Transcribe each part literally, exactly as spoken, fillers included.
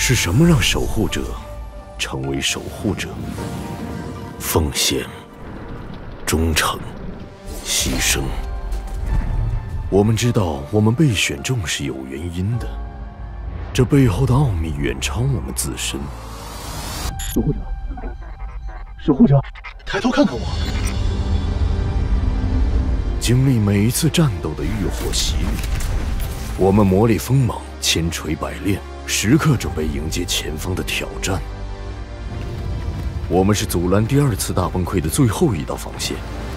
是什么让守护者成为守护者？奉献、忠诚、牺牲。我们知道，我们被选中是有原因的，这背后的奥秘远超我们自身。 守护者，守护者，抬头看看我。 经历每一次战斗的浴火洗礼，我们磨砺锋芒，千锤百炼，时刻准备迎接前方的挑战。我们是阻拦第二次大崩溃的最后一道防线。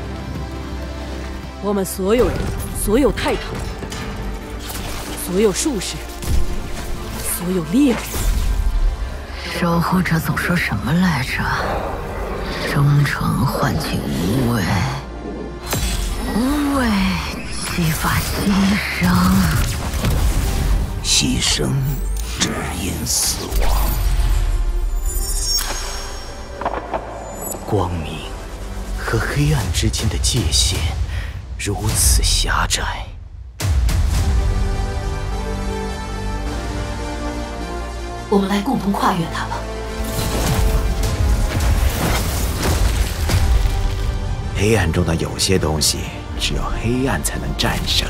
我们所有人，所有泰坦，所有术士，所有猎人。 守护者总说什么来着？忠诚唤起无畏，无畏激发牺牲， 牺牲只因死亡。光明和黑暗之间的界限如此狭窄。 我们来共同跨越它吧。 黑暗中的有些东西，只有黑暗才能战胜。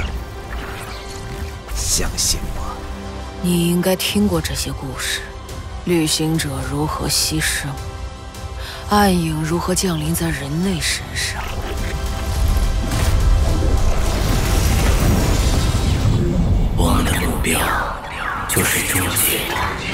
相信我。 你应该听过这些故事：旅行者如何牺牲，暗影如何降临在人类身上。 我们的目标就是终结它。